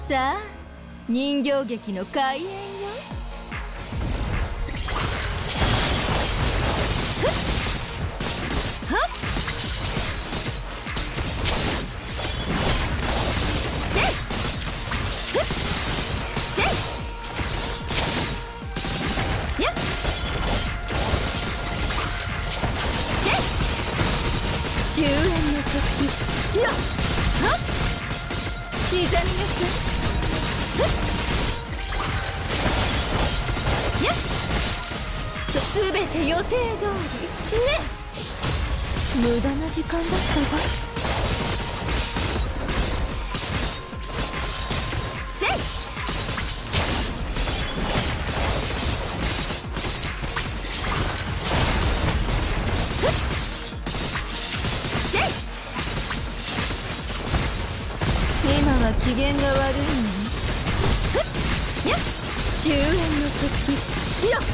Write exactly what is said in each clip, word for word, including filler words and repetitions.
さあ人形劇の開演よ。はっせいふっせいやっせい終焉の時やっはっ刻みなさい。やっすべて予定通りね。無駄な時間だったわ。せいせい今は機嫌が悪いのに。やっ終焉の時やっ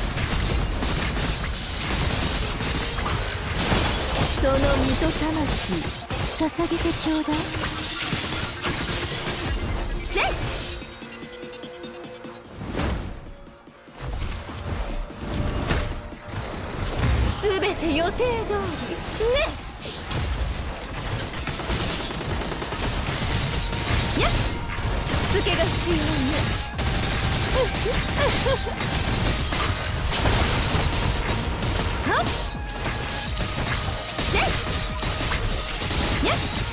その水戸魂捧げてちょうだい。せいすべて予定通りね。やっしつけが必要ね。はっせいやっ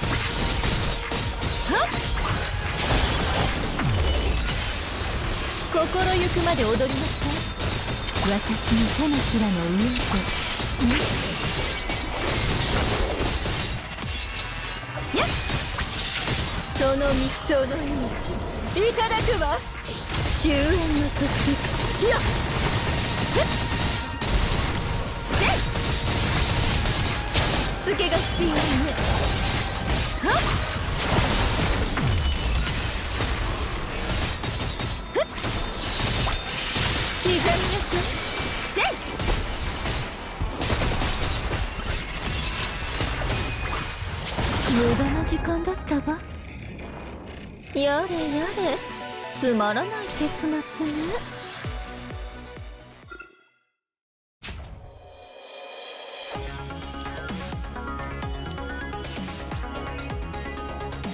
はっ心ゆくまで踊りなさい。私の手のひらの上でやっそのみその命いただくわ。終焉の時やっせいしつけが必要ね。はっふっ刻みなさい。せい無駄な時間だったわ。やれやれつまらない結末ね。